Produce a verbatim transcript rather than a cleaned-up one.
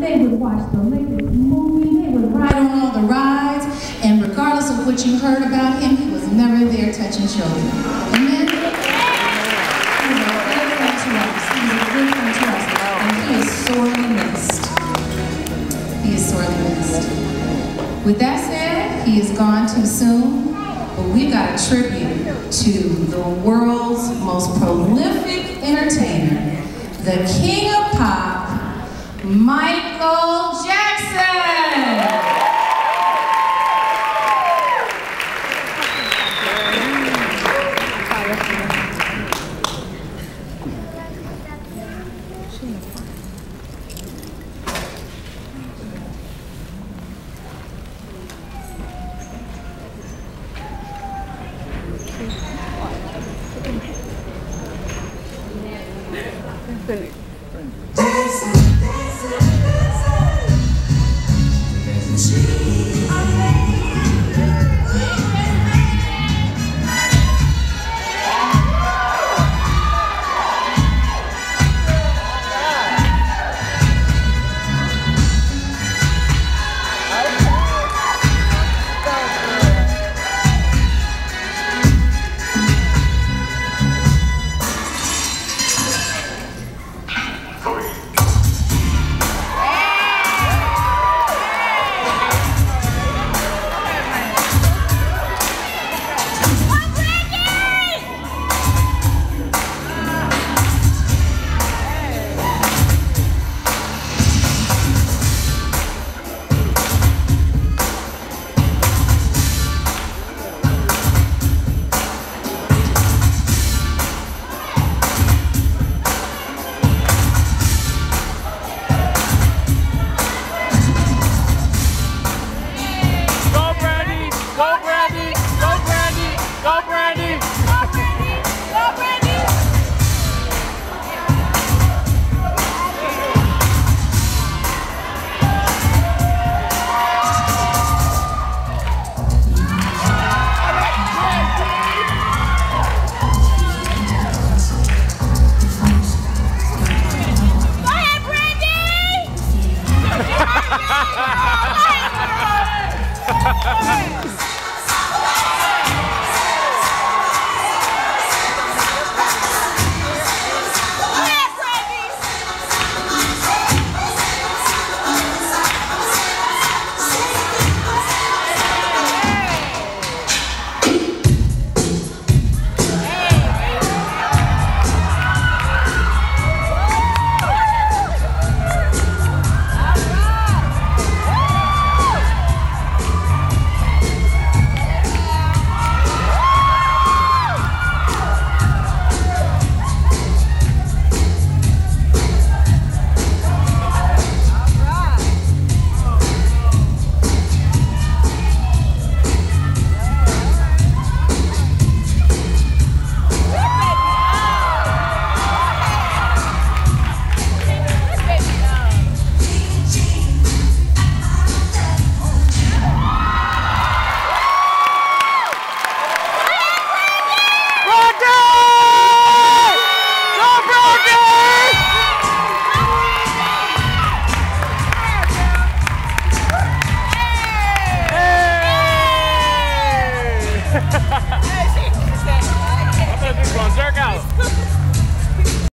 they would watch the latest movie, they would ride on all the rides, and regardless of what you heard about him, he was never there touching children. Amen? He was a good friend to us. He was a good friend to us. And he is sorely missed. He is sorely missed. With that said, he is gone too soon, but we got a tribute to the world's most prolific entertainer, the king of pop, Michael Jackson!